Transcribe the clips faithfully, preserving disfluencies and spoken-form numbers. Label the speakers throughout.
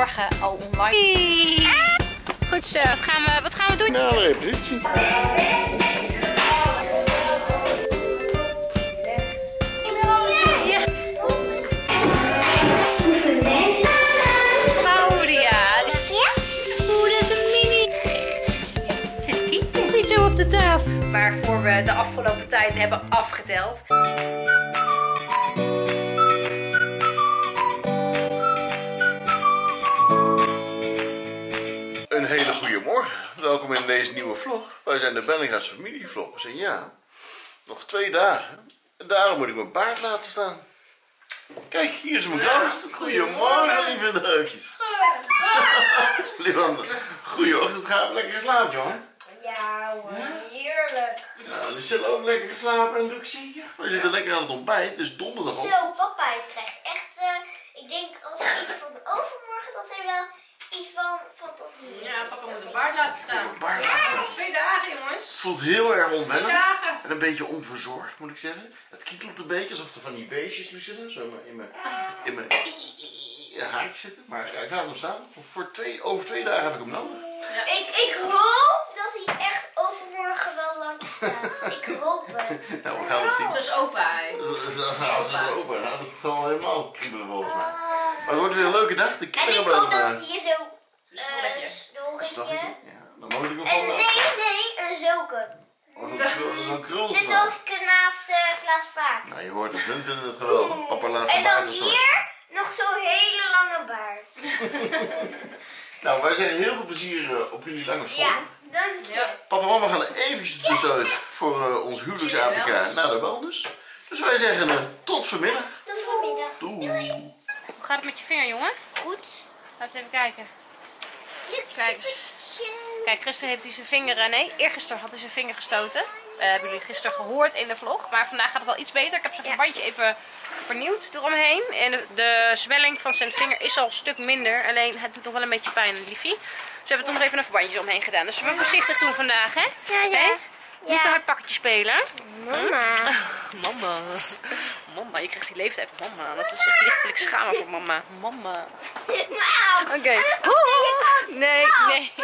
Speaker 1: morgen al online. Goed zo, wat gaan we, wat gaan we doen?
Speaker 2: Nou, repetitie.
Speaker 1: Op de tafel, waarvoor we de afgelopen tijd hebben afgeteld.
Speaker 2: Een hele goede morgen. Welkom in deze nieuwe vlog. Wij zijn de Bellinga's familievloggers en ja, nog twee dagen. En daarom moet ik mijn baard laten staan. Kijk, hier is mijn kroost. Goedemorgen, lieve duifjes. Lieve goeieochtend, gaan we lekker slapen, jongen.
Speaker 3: Ja hoor, heerlijk.
Speaker 2: Nou, Lucille ook lekker geslapen en Luxie. Ja, wij zitten lekker aan het ontbijt, het is donderdag.
Speaker 3: Zo, papa, je krijgt echt, uh, ik denk als iets van overmorgen, dat hij wel iets van, van tot hier.
Speaker 4: Ja, papa moet een baard laten staan.
Speaker 2: Een baard laten staan.
Speaker 4: Twee dagen, jongens.
Speaker 2: Het voelt heel erg onwennig.
Speaker 4: Twee dagen.
Speaker 2: En een beetje onverzorgd, moet ik zeggen. Het kietelt een beetje, alsof er van die beestjes nu zitten. Zo in mijn, in mijn haakje zitten. Maar ja, ik laat hem staan. Voor, voor twee, over twee dagen heb ik hem nodig.
Speaker 3: Ja. Ik, ik hoop dat hij echt overmorgen wel lang staat. Ik hoop het.
Speaker 2: Nou, we gaan het zien.
Speaker 4: Zoals opa, hè.
Speaker 2: Als het open, nou, dat zal helemaal kriebelen volgens mij. Maar het wordt weer een leuke dag. De
Speaker 3: En
Speaker 2: kinderen
Speaker 3: ik
Speaker 2: blijven
Speaker 3: hoop dat
Speaker 2: erbij.
Speaker 3: hier zo
Speaker 4: Een snorretje.
Speaker 3: uh, snorretje.
Speaker 2: Ja, dan moet ik hem
Speaker 3: En
Speaker 2: gewoon
Speaker 3: nee,
Speaker 2: laten.
Speaker 3: nee, een zulke.
Speaker 2: Oh, zo'n krul- zo'n krul.
Speaker 3: Net zoals Klaas, uh, Klaas vaak.
Speaker 2: Nou, je hoort het, hun vinden het geweldig. Papa laat
Speaker 3: En
Speaker 2: zijn
Speaker 3: dan
Speaker 2: baard eens
Speaker 3: hier nog zo'n hele lange baard.
Speaker 2: Nou, wij zeggen heel veel plezier uh, op jullie lange school.
Speaker 3: Ja, dank je.
Speaker 4: Ja.
Speaker 2: Papa en mama gaan eventjes tussenuit voor uh, ons huwelijks-A P K naar de wellness. Dus wij zeggen uh, tot vanmiddag.
Speaker 3: Tot vanmiddag.
Speaker 2: Doei.
Speaker 1: Hoe gaat het met je vinger, jongen?
Speaker 3: Goed.
Speaker 1: Laten we even kijken. Kijk eens. Kijk, gisteren heeft hij zijn vinger, uh, nee, eergisteren had hij zijn vinger gestoten. Uh, hebben jullie gisteren gehoord in de vlog. Maar vandaag gaat het al iets beter. Ik heb zijn
Speaker 3: Ja.
Speaker 1: verbandje even vernieuwd eromheen. En de, de zwelling van zijn vinger is al een stuk minder. Alleen het doet nog wel een beetje pijn, liefie. Dus we hebben toch nog even een verbandje omheen gedaan. Dus we moeten voorzichtig doen vandaag, hè?
Speaker 3: Ja, ja.
Speaker 1: Hè?
Speaker 3: Ja.
Speaker 1: Niet te hard pakketje spelen.
Speaker 3: Mama.
Speaker 1: Mama. Mama, je krijgt die leeftijd. Mama, dat is echt lichtelijk schamen voor mama. Mama. Oké. Okay. Nee, nee.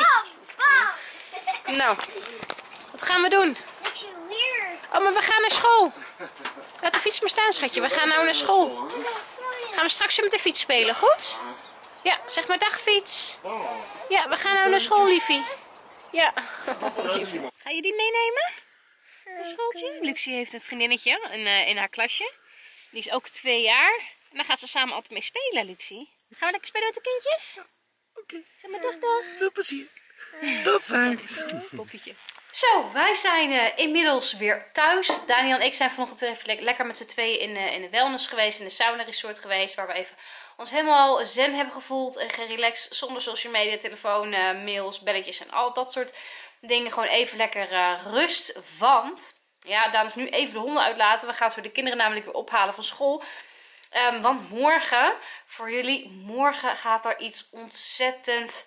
Speaker 1: Nou, wat gaan we doen? Oh, maar we gaan naar school. Laat de fiets maar staan, schatje. We gaan nou naar school. Gaan we straks weer met de fiets spelen, goed? Ja, zeg maar dag fiets. Ja, we gaan nou naar school, liefie. Ja. Ga je die meenemen? Een schooltje? Luxie heeft een vriendinnetje in, uh, in haar klasje. Die is ook twee jaar. En daar gaat ze samen altijd mee spelen, Luxie. Gaan we lekker spelen met de kindjes?
Speaker 2: Oké. Okay.
Speaker 1: Zeg maar dag, dag.
Speaker 2: Veel plezier. Tot ziens.
Speaker 1: Poppetje. Zo, wij zijn uh, inmiddels weer thuis. Daniel en ik zijn vanochtend even le lekker met z'n tweeën in, uh, in de wellness geweest. In de sauna resort geweest. Waar we even ons helemaal zen hebben gevoeld. En gerelaxed zonder social media, telefoon, uh, mails, belletjes en al dat soort dingen. Gewoon even lekker uh, rust. Want, ja, Daan is nu even de honden uitlaten. We gaan zo de kinderen namelijk weer ophalen van school. Um, want morgen, voor jullie, morgen gaat er iets ontzettend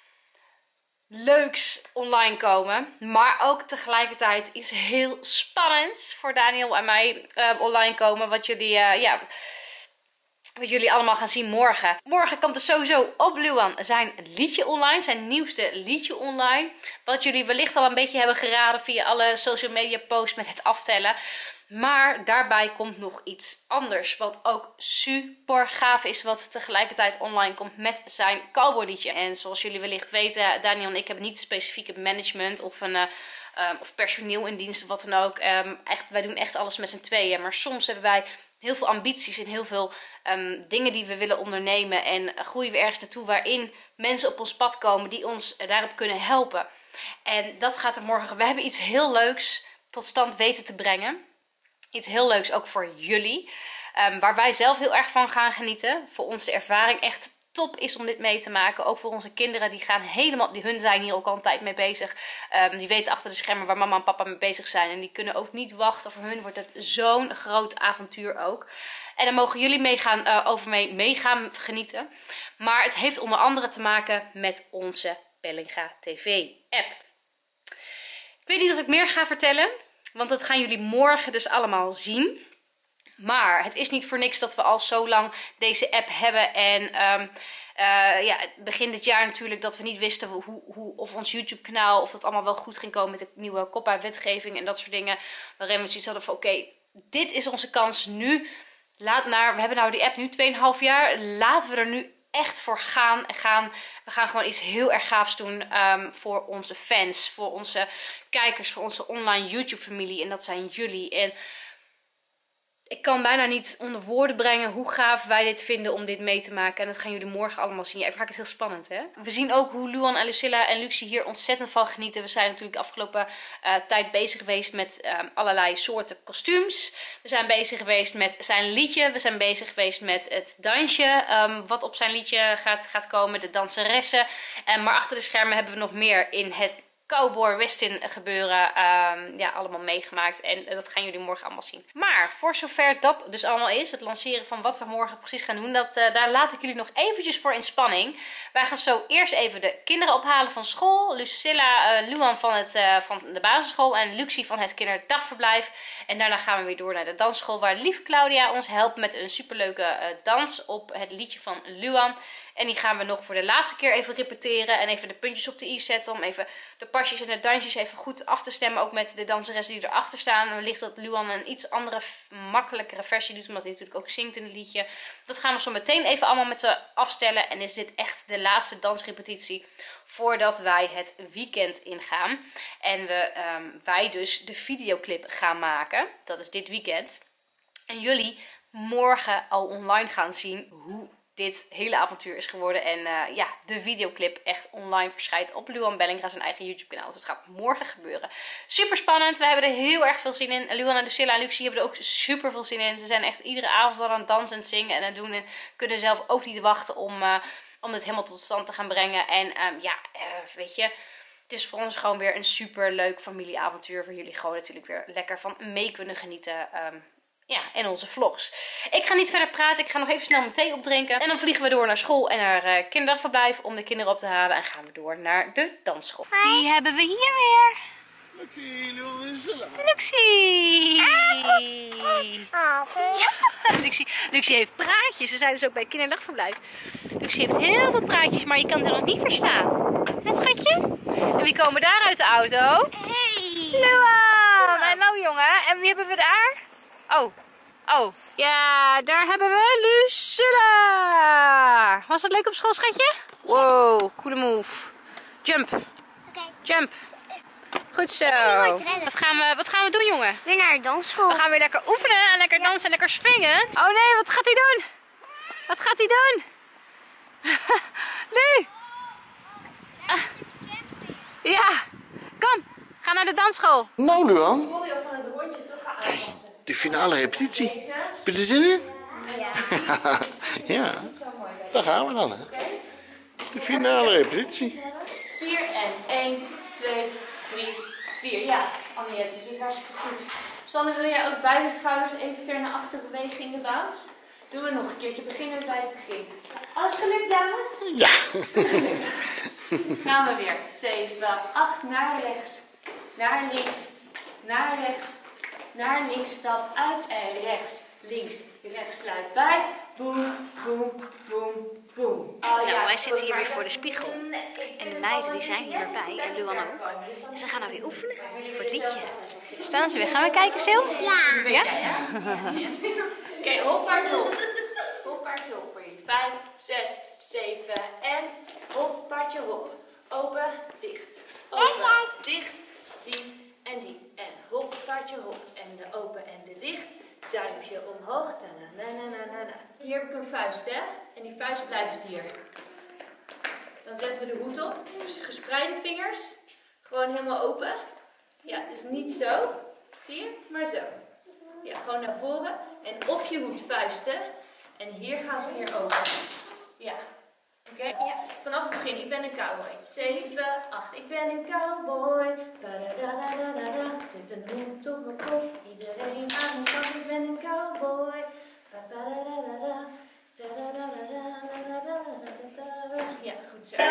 Speaker 1: leuks online komen. Maar ook tegelijkertijd iets heel spannends voor Daniel en mij uh, online komen. Wat jullie, uh, ja, wat jullie allemaal gaan zien morgen. Morgen komt er sowieso op Luan zijn liedje online. Zijn nieuwste liedje online. Wat jullie wellicht al een beetje hebben geraden via alle social media posts met het aftellen. Maar daarbij komt nog iets anders. Wat ook super gaaf is. Wat tegelijkertijd online komt met zijn cowboyliedje. En zoals jullie wellicht weten, Daniel en ik hebben niet specifieke management of, een, uh, um, of personeel in dienst of wat dan ook. Um, echt, wij doen echt alles met z'n tweeën. Maar soms hebben wij heel veel ambities en heel veel um, dingen die we willen ondernemen. En groeien we ergens naartoe waarin mensen op ons pad komen die ons daarop kunnen helpen. En dat gaat er morgen. We hebben iets heel leuks tot stand weten te brengen. Iets heel leuks ook voor jullie. Um, waar wij zelf heel erg van gaan genieten. Voor ons de ervaring echt top is om dit mee te maken. Ook voor onze kinderen. Die gaan helemaal, die hun zijn hier ook al een tijd mee bezig. Um, die weten achter de schermen waar mama en papa mee bezig zijn. En die kunnen ook niet wachten. Voor hun wordt het zo'n groot avontuur ook. En daar mogen jullie mee gaan, uh, over mee, mee gaan genieten. Maar het heeft onder andere te maken met onze Bellinga T V app. Ik weet niet of ik meer ga vertellen. Want dat gaan jullie morgen dus allemaal zien. Maar het is niet voor niks dat we al zo lang deze app hebben. En um, uh, ja, begin dit jaar natuurlijk dat we niet wisten hoe, hoe, of ons YouTube kanaal, of dat allemaal wel goed ging komen met de nieuwe COPPA-wetgeving en dat soort dingen. Waarin we zoiets hadden van oké, okay, dit is onze kans nu. Laat naar, we hebben nou die app nu twee komma vijf jaar. Laten we er nu echt voor gaan. En gaan we gaan gewoon iets heel erg gaafs doen um, voor onze fans, voor onze kijkers, voor onze online YouTube familie. En dat zijn jullie. En ik kan bijna niet onder woorden brengen hoe gaaf wij dit vinden om dit mee te maken. En dat gaan jullie morgen allemaal zien. Ja, ik maak het heel spannend, hè? We zien ook hoe Luan en Lucilla en Luxie hier ontzettend van genieten. We zijn natuurlijk de afgelopen uh, tijd bezig geweest met um, allerlei soorten kostuums. We zijn bezig geweest met zijn liedje. We zijn bezig geweest met het dansje. Um, wat op zijn liedje gaat, gaat komen. De danseressen. Um, maar achter de schermen hebben we nog meer in het cowboy western gebeuren, um, ja, allemaal meegemaakt. En uh, dat gaan jullie morgen allemaal zien. Maar voor zover dat dus allemaal is, het lanceren van wat we morgen precies gaan doen, dat, uh, daar laat ik jullie nog eventjes voor in spanning. Wij gaan zo eerst even de kinderen ophalen van school. Lucilla, uh, Luan van, het, uh, van de basisschool en Luxie van het kinderdagverblijf. En daarna gaan we weer door naar de dansschool, waar lieve Claudia ons helpt met een superleuke uh, dans op het liedje van Luan. En die gaan we nog voor de laatste keer even repeteren. En even de puntjes op de i zetten. Om even de pasjes en de dansjes even goed af te stemmen. Ook met de danseressen die erachter staan. En wellicht dat Luan een iets andere, makkelijkere versie doet. Omdat hij natuurlijk ook zingt in het liedje. Dat gaan we zo meteen even allemaal met ze afstellen. En is dit echt de laatste dansrepetitie voordat wij het weekend ingaan. En we, um, wij dus de videoclip gaan maken. Dat is dit weekend. En jullie morgen al online gaan zien hoe dit hele avontuur is geworden. En uh, ja, de videoclip echt online verschijnt op Luan Bellinga zijn eigen YouTube kanaal. Dus het gaat morgen gebeuren. Super spannend. We hebben er heel erg veel zin in. Luan en Lucilla en Luxie hebben er ook super veel zin in. Ze zijn echt iedere avond al aan het dansen en zingen en aan het doen. En kunnen zelf ook niet wachten om, uh, om het helemaal tot stand te gaan brengen. En um, ja, uh, weet je, het is voor ons gewoon weer een super leuk familieavontuur. Voor jullie gewoon natuurlijk weer lekker van mee kunnen genieten. Um, Ja, en onze vlogs. Ik ga niet verder praten. Ik ga nog even snel mijn thee opdrinken. En dan vliegen we door naar school en naar uh, kinderdagverblijf om de kinderen op te halen. En gaan we door naar de dansschool. Die hebben we hier weer.
Speaker 2: Luxie, Lucilla.
Speaker 1: Luxie. Ja. Luxie. Luxie heeft praatjes. Ze zijn dus ook bij kinderdagverblijf. Luxie heeft heel veel praatjes, maar je kan het nog niet verstaan. Hè, schatje? En wie komen daar uit de auto?
Speaker 3: Hey!
Speaker 1: Luan. Hallo jongen. En wie hebben we daar? Oh, oh. Ja, daar hebben we Lucilla. Was het leuk op school, schatje? Wow, coole move. Jump.
Speaker 3: Oké.
Speaker 1: Jump. Goed zo. Wat gaan we, wat gaan we doen, jongen?
Speaker 3: Weer naar de dansschool.
Speaker 1: We gaan weer lekker oefenen en lekker dansen en lekker swingen. Oh nee, wat gaat hij doen? Wat gaat hij doen? Lu. Ah. Ja, kom. Ga naar de dansschool.
Speaker 2: Nou, Luan. De finale repetitie. Heb je er zin in?
Speaker 3: Ja.
Speaker 2: Ja, daar gaan we dan, hè. De finale repetitie.
Speaker 1: vier en één, twee, drie, vier. Ja, Annie, het is dus hartstikke goed. Sander, wil jij ook beide schouders even ver naar achter bewegen in de baas? Doen we nog een keertje. Beginnen we bij het begin. Alles gelukt, dames?
Speaker 2: Ja.
Speaker 1: Gaan we weer. zeven, acht, naar rechts, naar links, naar rechts, naar links, stap uit en rechts, links, rechts, sluit bij. Boom, boom, boom, boom. Oh, nou, ja, wij zitten hier weer voor de spiegel. En de meiden die zijn hier weer bij, en Luan ook. En ze gaan nou weer oefenen voor het liedje. Staan ze weer. Gaan we kijken, Sil?
Speaker 3: Ja.
Speaker 1: Ja? Oké, okay, hoppaard hop. Hoppaardje hop voor jullie. Vijf, zes, zeven en hoppaardje hop. Open, dicht. Open, dicht, diep en diep. En hoppaardje hop. En de open en de dicht. Duimpje omhoog. Da, na, na, na, na, na. Hier heb ik een vuist, hè? En die vuist blijft hier. Dan zetten we de hoed op. Gespreide vingers. Gewoon helemaal open. Ja, dus niet zo. Zie je? Maar zo. Ja, gewoon naar voren. En op je hoed vuisten. En hier gaan ze weer open. Ja. Oké? Okay? Ja. Vanaf het begin. Ik ben een cowboy. zeven, acht. Ik ben een cowboy. Ba-da-da-da-da-da. Zit een hoed op mijn kop. Iedereen aan de kant. Ik ben een cowboy. Ba-da-da-da-da. Da-da-da-da-da-da-da-da-da-da. Ja, goed zo.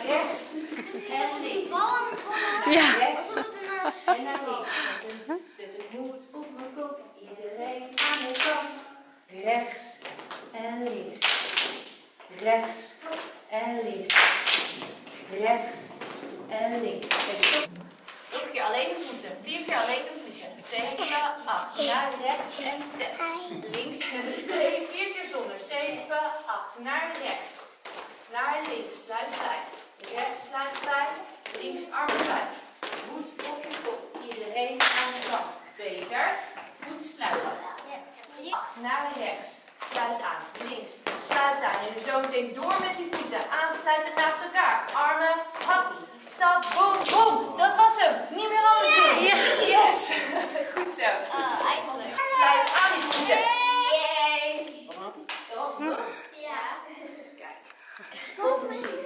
Speaker 1: rechts en links.
Speaker 3: Bal aan het rollen.
Speaker 1: Ja.
Speaker 3: Alsof het een uh,
Speaker 1: En naar links. Zet een hoed op mijn kop. Iedereen aan de kant. Rechts en links. Rechts en links. Rechts en links. Nog keer alleen de voeten. Vier keer alleen de voeten. Zeven, acht. Naar rechts en tel. Links. Zeven, vier keer zonder. Zeven, acht. Naar rechts. Naar links. Sluit bij. Rechts sluit bij. Links arm bij. Voet op je kop. Iedereen aan de kant. Beter. Voet sluiten. Acht. Naar rechts. Sluit aan. Links. Sluit aan. En zo meteen door met die voeten. Aansluiten naast elkaar. Armen. Hap. Stap. Boom. Boom. Dat was hem. Niet meer anders doen. Ja. Yes. Goed zo.
Speaker 3: uh, eindelijk.
Speaker 1: Sluit aan die voeten.
Speaker 3: Yay.
Speaker 1: Dat was hem toch?
Speaker 3: Ja.
Speaker 1: Kijk. Heel precies.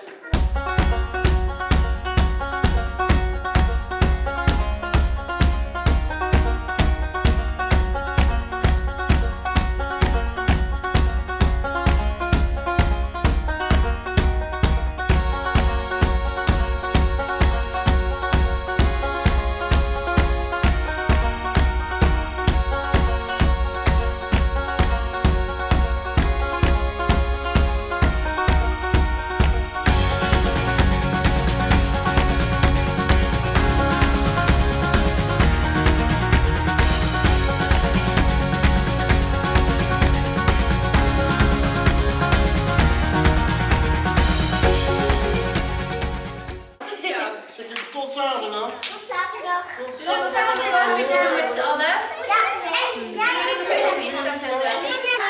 Speaker 2: Tot zaterdag.
Speaker 3: Tot zaterdag.
Speaker 1: Tot zaterdag. Wat moet je doen met z'n allen?
Speaker 3: Ja, en ja,
Speaker 1: Ik weet het niet. Dat zijn de...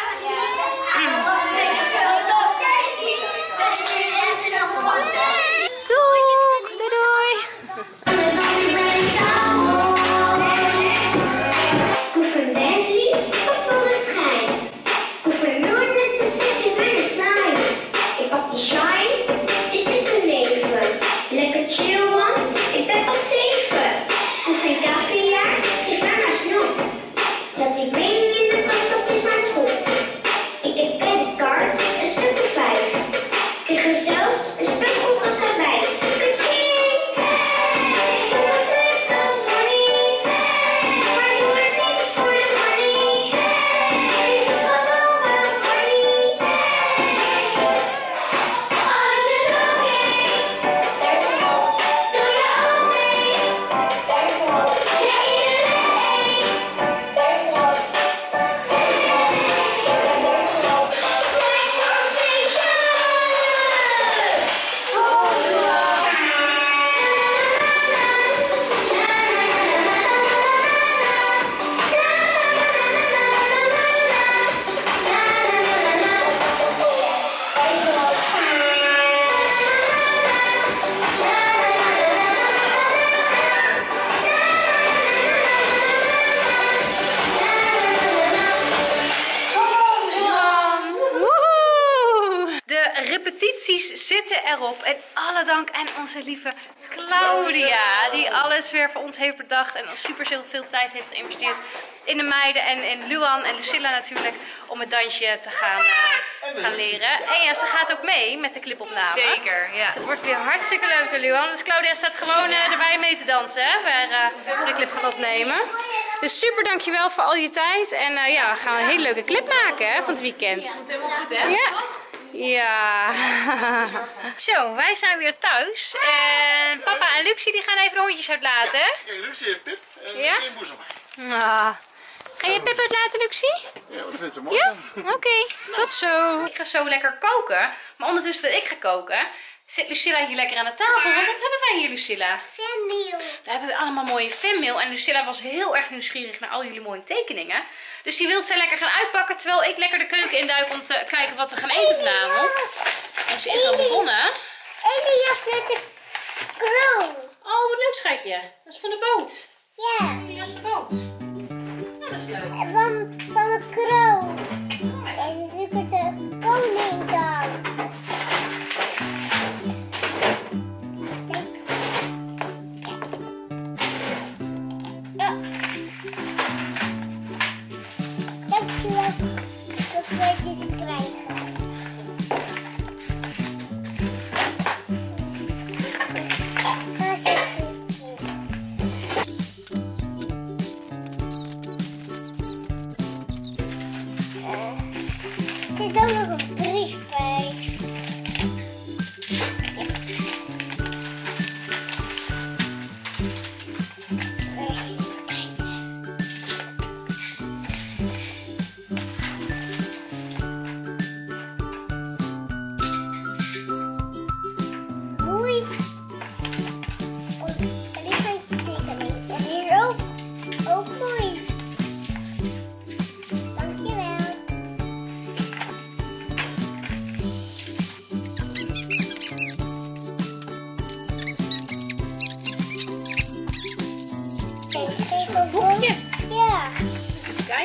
Speaker 1: Doei! Doei doei!
Speaker 3: Gouverneur op zonneschijn. Gouverneur met de zin in mijn slime. Ik pak die shine, dit is mijn leven. Lekker chill, want ik ben pas zeven. Hoef geen caviar, geef mij maar snoep. Dat ik breng in de kast, dat is mijn troep. Ik heb creditcards, een stuk of vijf. Kreeg er zelfs een spekkoelkast erbij. Ka-ching! Hey! Voor mijn flex als money. Hey! Maar doe het niet voor de money. Hey! Vind het gewoon wel funny. Hey! Alles is oké. Doe je ook mee? Ja, iedereen. Tijd voor een feestje.
Speaker 1: Woehoe! De repetities zitten erop en alle dank aan onze lieve Claudia, die alles weer voor ons heeft bedacht en ons super veel tijd heeft geïnvesteerd in de meiden en in Luan en Lucilla natuurlijk, om het dansje te gaan, uh, gaan leren. En ja, ze gaat ook mee met de clipopname.
Speaker 4: Zeker, ja.
Speaker 1: Dus het wordt weer hartstikke leuk, Luan. Dus Claudia staat gewoon uh, erbij mee te dansen, hè, waar uh, we de clip gaan opnemen. Dus super dankjewel voor al je tijd. En uh, ja, we gaan een hele leuke clip maken, hè, van het weekend.
Speaker 4: Helemaal goed, hè?
Speaker 1: Ja. Ja. Zo, wij zijn weer thuis. En papa en Luxie die gaan even de hondjes uitlaten, hè?
Speaker 2: Kijk, Lucie heeft Pip en
Speaker 1: Ja?
Speaker 2: één boezem.
Speaker 1: Ah. Ga je Pip uitlaten, Luxie?
Speaker 2: Ja, dat vindt ze mooi.
Speaker 1: Ja? Oké, okay, tot zo. Ik ga zo lekker koken. Maar ondertussen dat ik ga koken, zit Lucilla hier lekker aan de tafel. Want wat hebben wij hier, Lucilla?
Speaker 3: Fanmail.
Speaker 1: We hebben allemaal mooie fanmail. En Lucilla was heel erg nieuwsgierig naar al jullie mooie tekeningen. Dus die wil zij lekker gaan uitpakken. Terwijl ik lekker de keuken induik om te kijken wat we gaan eten vanavond. En ze is al begonnen.
Speaker 3: Elias met de kroon.
Speaker 1: Oh, wat leuk, schatje. Dat is van de boot.
Speaker 3: Ja,
Speaker 1: Elias de boot. Nou, dat is leuk.
Speaker 3: van, van de kroon.
Speaker 1: Oh,
Speaker 3: En ze zoeken de koning dan. Dankjewel dat wij dit krijgen.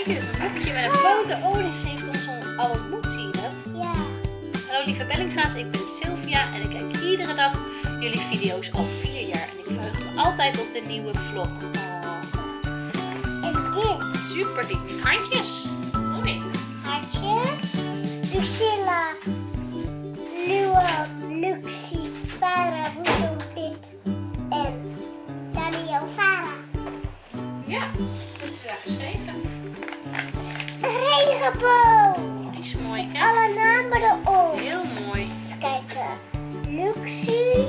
Speaker 1: kijken. Dit is een boekje met een foto. Oh, dus heeft ons al ontmoet, zie je dat?
Speaker 3: Ja.
Speaker 1: Hallo lieve Bellinga's, ik ben Sylvia en ik kijk iedere dag jullie video's al vier jaar. En ik verheug me altijd op de nieuwe vlog. Oh.
Speaker 3: En dit.
Speaker 1: Super lief. Handjes. Mooi.
Speaker 3: Hartje. Lucilla. Lua. Luxie. Farah. Woezel. Pip. En Daniel. Farah.
Speaker 1: Ja, dat is daar geschreven.
Speaker 3: Een regenboog.
Speaker 1: Die is mooi, hè?
Speaker 3: Alle namen erop.
Speaker 1: Heel mooi.
Speaker 3: Even kijken. Luxie.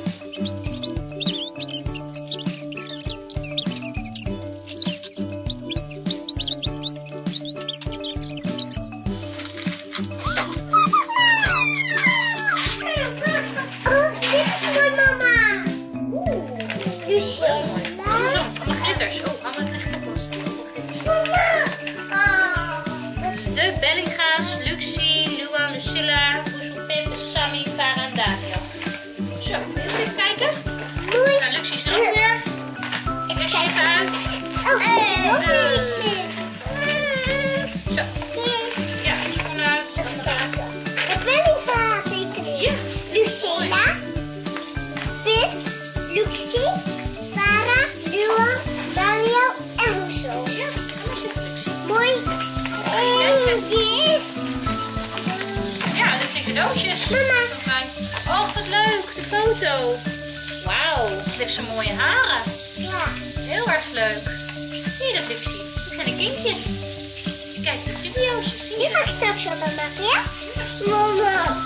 Speaker 3: Oh, dit is mooi, mama. Oeh. Lucilla.
Speaker 1: Oh, allemaal glitters. Oh, allemaal glitters.
Speaker 3: Mama. Oh.
Speaker 1: De Bellinga's, Luxie, Lua, Lucilla, Woezel, Pip, Sammy, Farah en Daniel. Zo, even kijken.
Speaker 3: Mooi.
Speaker 1: Nou, Luxie is er ook weer. Ik leg je even uit.
Speaker 3: Oh, er is nog iets in.
Speaker 1: Zo,
Speaker 3: Kist.
Speaker 1: ja, die schoen uit.
Speaker 3: Even kijken. De Bellinga tekening.
Speaker 1: Ja.
Speaker 3: Lucilla. Pip. Luxie. Farah. Lua. Daniel en Woezel.
Speaker 1: Ja, daar zit Luxie.
Speaker 3: Mooi. En dit.
Speaker 1: Ja, dit zijn cadeautjes.
Speaker 3: Mama.
Speaker 1: Oh, wat leuk, de foto. Wauw, het heeft zo'n mooie haren.
Speaker 3: Ja.
Speaker 1: Heel erg leuk. Zie je dat, Luxie? Dit zijn de kindjes. Kijk, de video's. Zie
Speaker 3: Die
Speaker 1: je
Speaker 3: ga ik straks wat aan maken, ja? Mama.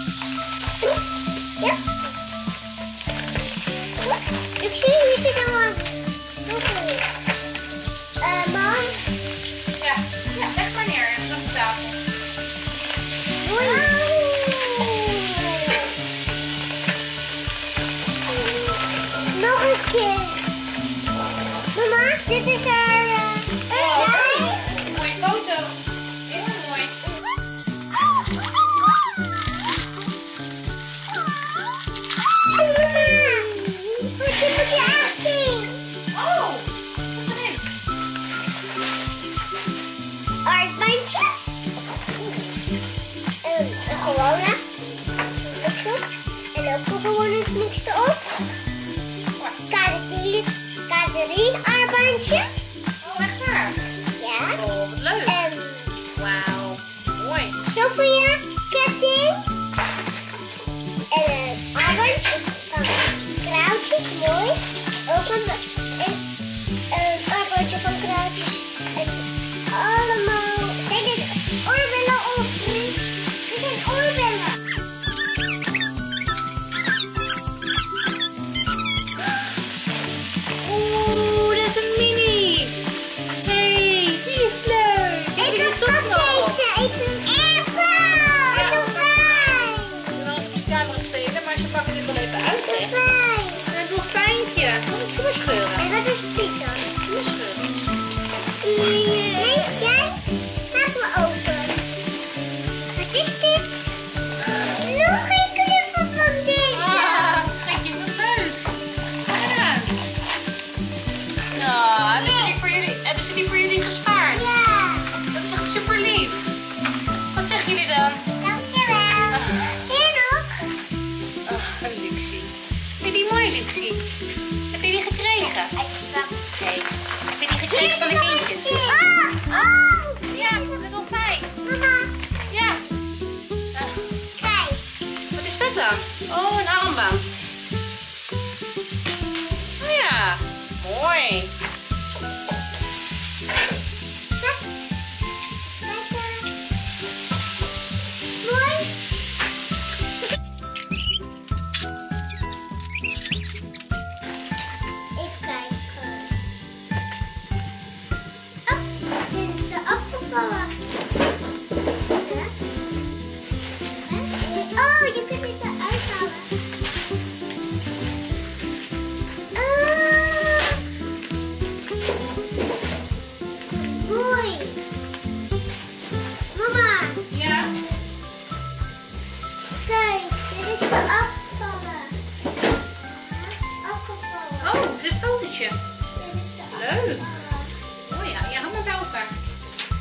Speaker 3: Ja. Ik zie hier zit er wel. Eh, mam.
Speaker 1: Ja, ja, leg maar neer. Even op de tafel.
Speaker 3: Mooi. Nog een keer. Mama, dit is haar. Uh,
Speaker 1: Oh, mooie foto. Heel mooi.
Speaker 3: Wat moet je aanzien?
Speaker 1: Oh, wat erin?
Speaker 3: Aardbeidjes. En een gewone. Ook en ook een gewone niks erop. Kaderien, kaderien aardbeidje.
Speaker 1: Oh, echt waar?
Speaker 3: Ja.
Speaker 1: Oh, wat leuk.
Speaker 3: En
Speaker 1: Wauw, mooi.
Speaker 3: Sophia, ketting. En een aardbeidje. Kraaltjes, mooi. Ook een, een, een aardbeidje van kraaltjes. En allemaal. Kijk, dit oorbellen op. Dit zijn oorbellen.
Speaker 1: Oeh, dat is een mini. Hey, die is leuk.
Speaker 3: Ik heb toch deze. Ik vind het echt wel. Wat fijn.
Speaker 1: Ik wil wel eens op de camera spelen, maar ze pakken dit wel even uit,
Speaker 3: Wat
Speaker 1: hè.
Speaker 3: fijn.
Speaker 1: En een dolfijntje. Kom eens, kom eens scheuren.
Speaker 3: En wat is dit dan?
Speaker 1: Kom eens scheuren.
Speaker 3: Nee, jij? Maak me open. Wat is dit? Nog een knuffel van deze.
Speaker 1: Ah, schatje, wat leuk. Ja. Nou, hebben ze, die voor jullie, hebben ze die voor jullie gespaard?
Speaker 3: Ja,
Speaker 1: Dat is echt super lief. Wat zeggen jullie dan?
Speaker 3: dankjewel. Hier nog.
Speaker 1: Oh, een Luxie. Vind je die mooi, Luxie? Heb je die gekregen? Nee. Heb je die gekregen van de kindjes?
Speaker 3: Oh, oh.
Speaker 1: Ja, dat is wel fijn.
Speaker 3: Mama,
Speaker 1: Ja. Ah,
Speaker 3: kijk.
Speaker 1: wat is dat dan? Oh, een armband. Oh ja, mooi.
Speaker 3: Zo. Kijk. Mooi. Even kijken. Oh, dit is de afgevallen. Ja. Oh, je kunt dit eruit halen. Ah. Mooi. Mama,
Speaker 1: Ja.
Speaker 3: kijk, dit is de afgevallen. Afgevallen.
Speaker 1: Oh, dit is een fotootje.
Speaker 3: Dit is de
Speaker 1: Leuk.
Speaker 3: afgevallen.
Speaker 1: Oh ja, ja, hou maar bij elkaar.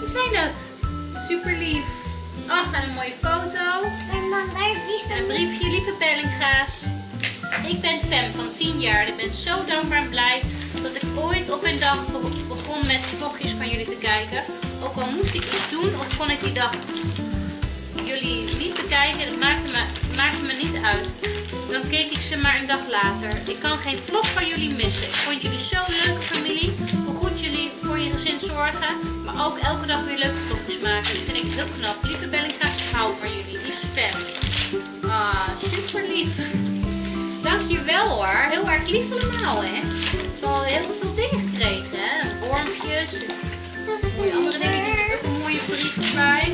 Speaker 1: Hoe zijn dat? Super lief. Ach, en een mooie foto.
Speaker 3: Mijn man, waar is
Speaker 1: En een briefje, lieve Bellinga's. Ik ben fan van tien jaar en ik ben zo dankbaar en blij dat ik ooit op een dag be- begon met vlogjes van jullie te kijken. Ook al moest ik iets doen of kon ik die dag jullie niet bekijken, dat maakte me, maakte me niet uit. Dan keek ik ze maar een dag later. Ik kan geen vlog van jullie missen. Ik vond jullie zo'n leuke familie. Hoe goed jullie voor je gezin zorgen. Maar ook elke dag weer leuke vlogjes maken. Dat vind ik heel knap. Lieve Bellinga's, ik hou van jullie. Liefst fan. Ah, super lief. Dankjewel hoor. Heel erg lief allemaal hè. Ik heb al heel veel dingen gekregen hè. Wormpjes. Mooie andere dingen. Er zit ook een mooie brief bij.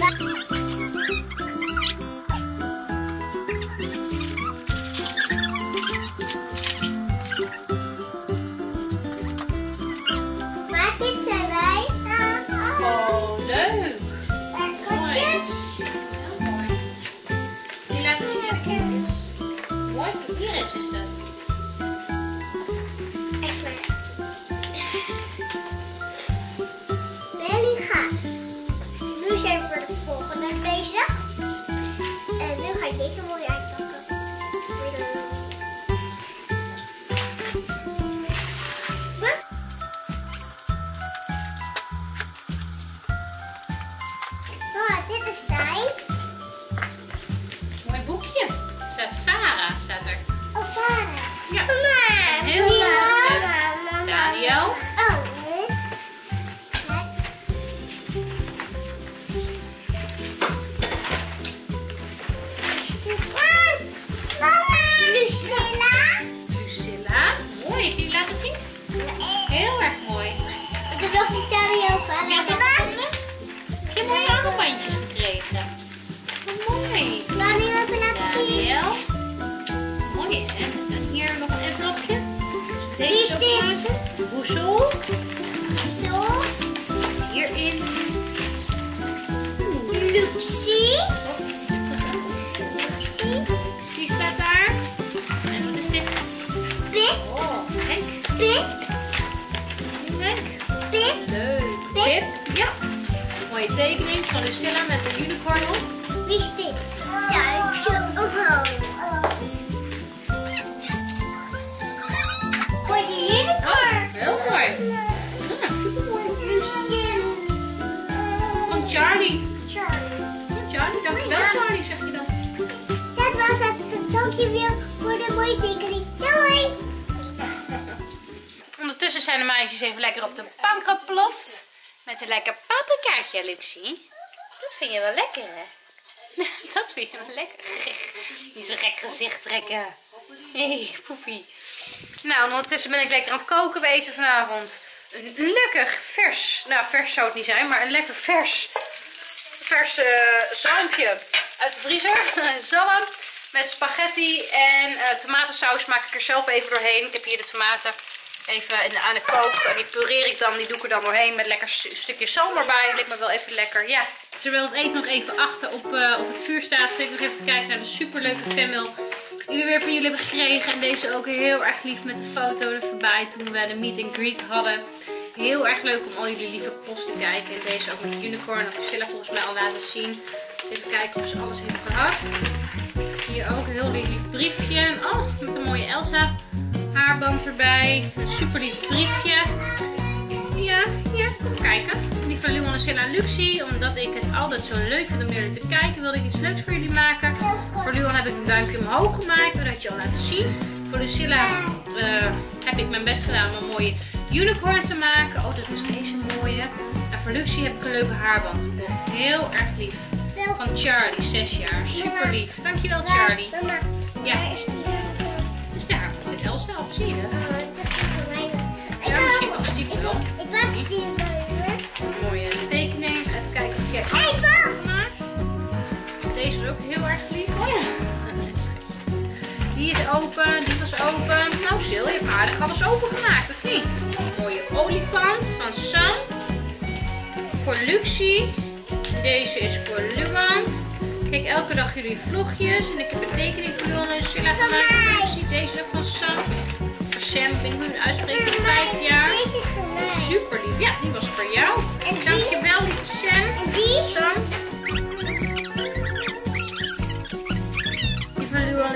Speaker 3: Maar dit zijn wij.
Speaker 1: Oh, leuk. Mooi.
Speaker 3: Erkentjes.
Speaker 1: Heel mooi. Die laten zien aan de kijkers. Mooi voor Iris is dat.
Speaker 3: Even. Bellinga's. Nu zijn we voor de volgende bezig. En nu ga ik deze mooi uitpakken. Hup. Oh, dit is zij.
Speaker 1: Mooi boekje. Er staat Farah, staat er.
Speaker 3: Oh, Farah.
Speaker 1: Ja.
Speaker 3: Mama.
Speaker 1: Heel leuk.
Speaker 3: Mama.
Speaker 1: Daniel.
Speaker 3: Oh. Mama. Lucilla.
Speaker 1: Lucilla. Mooi, heb je die laten zien? Heel erg mooi.
Speaker 3: Ik heb nog die Daniel van.
Speaker 1: Ja, dat gevonden? Ik heb mooie armbandjes gekregen. Mooi.
Speaker 3: Daniel even laten zien.
Speaker 1: Daniel. Mooi hè. En hier nog een envelopje.
Speaker 3: Wie is
Speaker 1: Deze
Speaker 3: dit?
Speaker 1: opmaken. Woezel.
Speaker 3: Zo.
Speaker 1: Hierin.
Speaker 3: Luxie. Luxie.
Speaker 1: Zie staat daar. En wat is dit?
Speaker 3: Pip.
Speaker 1: Oh, Henk.
Speaker 3: Pip.
Speaker 1: Henk.
Speaker 3: Pip.
Speaker 1: Leuk.
Speaker 3: Pip.
Speaker 1: Pip. Ja. Mooie tekening van Lucilla met de unicorn op.
Speaker 3: Wie is dit? Duimpje omhoog. Voor de unicorn.
Speaker 1: Heel mooi. Ja, supermooi.
Speaker 3: Lucille.
Speaker 1: Van Charlie.
Speaker 3: Charlie.
Speaker 1: Charlie, dankjewel Charlie, zeg je dan.
Speaker 3: Dat was het. Dankjewel voor de mooie tekening. Doei.
Speaker 1: Ondertussen zijn de meisjes even lekker op de bank geploft. Met een lekker paprikaatje, Luxie. Dat vind je wel lekker, hè? Dat vind je wel lekker. Niet zo'n gek gezicht trekken. Hé, hey, poepie. Nou, ondertussen ben ik lekker aan het koken. We eten vanavond een lekker vers, nou vers zou het niet zijn, maar een lekker vers, vers uh, zalmpje uit de vriezer. Zalm met spaghetti en uh, tomatensaus maak ik er zelf even doorheen. Ik heb hier de tomaten even in de, aan de kook en die pureer ik dan, die doe ik er dan doorheen met lekker stukje zalm erbij. Lijkt me wel even lekker, ja. Terwijl het eten nog even achter op, uh, op het vuur staat, zit ik nog even te kijken naar de superleuke fanmail die we weer van jullie hebben gekregen. En deze ook heel erg lief met de foto er voorbij toen we de meet and greet hadden. Heel erg leuk om al jullie lieve post te kijken. En deze ook met de unicorn, dat heb Priscilla volgens mij al laten zien. Dus even kijken of ze alles heeft gehad. Hier ook een heel lief briefje. En oh, met een mooie Elsa haarband erbij. Een super lief briefje. Ja, hier, kom kijken. Die van Luan en Silla en Luxie. Omdat ik het altijd zo leuk vind om jullie te kijken, wilde ik iets leuks voor jullie maken. Voor Luan heb ik een duimpje omhoog gemaakt, dat had je al laten zien. Voor Lucilla uh, heb ik mijn best gedaan om een mooie unicorn te maken. Oh, dat was deze mooie. En voor Luxie heb ik een leuke haarband gekocht. Heel erg lief. Van Charlie, zes jaar. Super lief. Dankjewel Charlie.
Speaker 3: Mama,
Speaker 1: Ja,
Speaker 3: waar is die unicorn?
Speaker 1: dus daar zit Elsa op, zie je dat?
Speaker 3: Oh, dat is voor mij. Ik
Speaker 1: Ja,
Speaker 3: kan
Speaker 1: misschien
Speaker 3: ook-
Speaker 1: ook stiekem wel.
Speaker 3: Ik was die unicorn.
Speaker 1: Een mooie tekening. Even kijken of ik
Speaker 3: Hij is vast.
Speaker 1: gemaakt. Deze is ook heel erg lief. Oh ja. Die is open, die was open. Nou Sil, je hebt aardig alles opengemaakt, of niet? Een mooie olifant van Sam. Voor Luxie. Deze is voor Luan. Kijk elke dag jullie vlogjes. En ik heb een tekening voor Luan en Silla gemaakt.
Speaker 3: mij.
Speaker 1: Luxie. Deze is ook van Sam. Voor Sam, ik denk nu een uitspreking van vijf jaar.
Speaker 3: Deze is voor mij.
Speaker 1: Super lief. Ja, die was voor jou.
Speaker 3: En die?
Speaker 1: Dankjewel lieve Sam.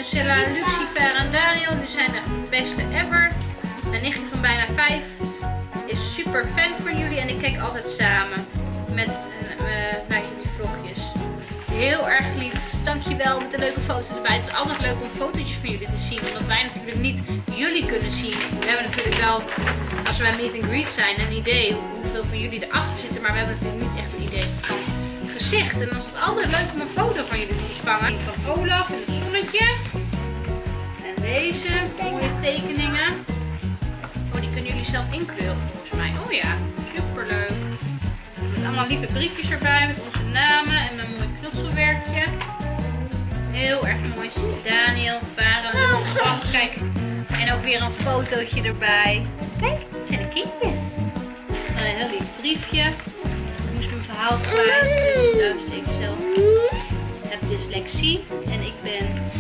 Speaker 1: Lucilla, Lucifer en Daniel, jullie zijn echt de beste ever. Mijn nichtje van bijna vijf is super fan van jullie en ik kijk altijd samen met uh, naar jullie vlogjes. Heel erg lief. Dankjewel met de leuke foto's erbij. Het is altijd leuk om fotootjes van jullie te zien, omdat wij natuurlijk niet jullie kunnen zien. We hebben natuurlijk wel, als we bij meet and greet zijn, een idee hoeveel van jullie erachter zitten, maar we hebben natuurlijk niet echt een idee van gezicht. En dan is het altijd leuk om een foto van jullie te ontvangen. Van Olaf en het zonnetje. En deze mooie tekeningen. Oh, die kunnen jullie zelf inkleuren volgens mij. Oh ja, superleuk. Met allemaal lieve briefjes erbij met onze namen en een mooi knutselwerkje. Heel erg mooi. Daniel, Varen, oh, kijk. En ook weer een fotootje erbij. Kijk, het zijn de kindjes. En een heel lief briefje. Ik moest mijn verhaal kwijt, dus luister ik zelf. Ik heb dyslexie en ik ben...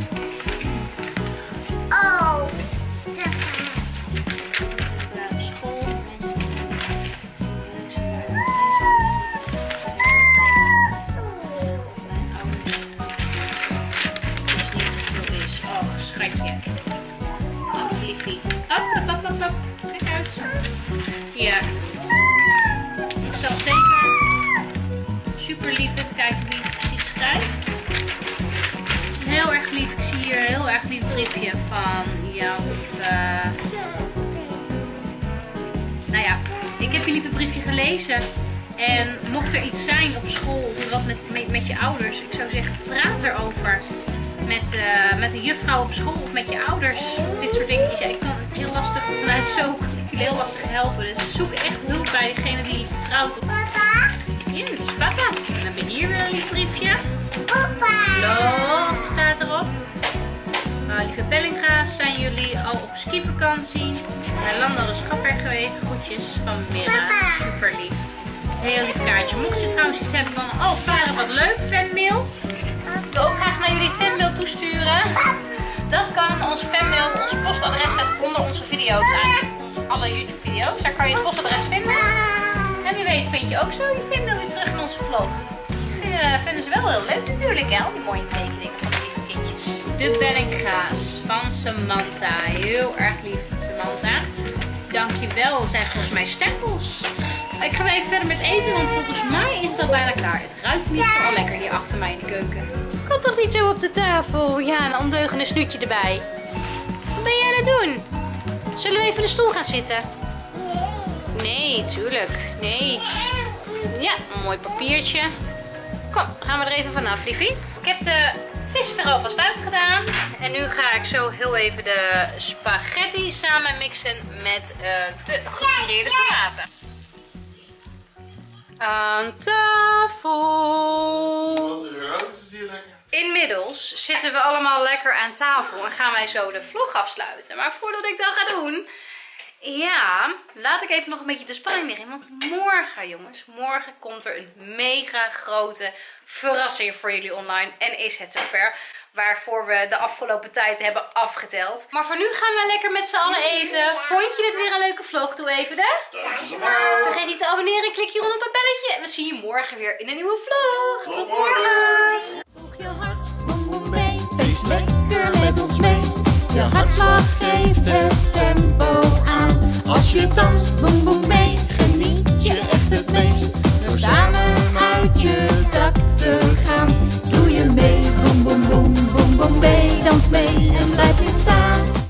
Speaker 3: Oh.
Speaker 1: naar school. Oh, schatje. Oh, liefie. Hop, hop, hop, hop. Kijk uit. Ja. Ik zal zeker super lief even kijken wie het precies schrijft. Heel erg lief. Ik zie hier een heel erg lief briefje van jouw lieve... Nou ja, ik heb je lieve briefje gelezen. En mocht er iets zijn op school of wat met, met, met je ouders, ik zou zeggen, praat erover. Met, uh, met een juffrouw op school of met je ouders. Dit soort dingetjes. Ja, ik kan het heel lastig vanuit zo. Ik jullie heel lastig helpen. Dus zoek echt hulp bij degene die je vertrouwt.
Speaker 3: Papa.
Speaker 1: Ja, dat is papa. En dan ben hier weer een lief briefje.
Speaker 3: Papa.
Speaker 1: Love staat erop. Uh, lieve Bellinga's, zijn jullie al op skivakantie? Naar Landal is Schapper geweest. Groetjes van Mira. Super lief. Heel lief kaartje. Mocht je trouwens iets hebben van, oh Varen, wat leuk, fanmail. Ik wil ook graag naar jullie fanmail toesturen. Dat kan. Ons fanmail, ons postadres staat onder onze video's. Eigenlijk onze alle YouTube video's. Daar kan je het postadres vinden. En wie weet vind je ook zo je fanmail weer terug in onze vlog. Vinden, vinden ze wel heel leuk natuurlijk, hè? Die mooie tekeningen van de lieve kindjes. De Bellinga's van Samantha. Heel erg lief, Samantha. Dankjewel. Dat zijn volgens mij stempels. Ik ga even verder met eten, want volgens mij is dat bijna klaar. Het ruikt in ieder geval lekker hier achter mij in de keuken. Kan toch niet zo op de tafel? Ja, een ondeugende snoetje erbij. Wat ben jij aan het doen? Zullen we even in de stoel gaan zitten? Nee, tuurlijk. Nee. Ja, een mooi papiertje. Kom, gaan we er even vanaf, liefie. Ik heb de vis er alvast uitgedaan. En nu ga ik zo heel even de spaghetti samen mixen met uh, de gepureerde tomaten. Aan tafel. Inmiddels zitten we allemaal lekker aan tafel en gaan wij zo de vlog afsluiten. Maar voordat ik dat ga doen, ja, laat ik even nog een beetje de spanning liggen. Want morgen, jongens, morgen komt er een mega grote verrassing voor jullie online. En is het zover. Waarvoor we de afgelopen tijd hebben afgeteld. Maar voor nu gaan we lekker met z'n allen eten. Vond je dit weer een leuke vlog? Doe even de. Vergeet niet te abonneren. Klik hieronder op het belletje. En we zien je morgen weer in een nieuwe vlog. Tot morgen.
Speaker 5: Voeg je hart, boem boem mee. Feest lekker met ons mee. Je hartslag geeft het tempo aan. Als je danst, boem boem mee.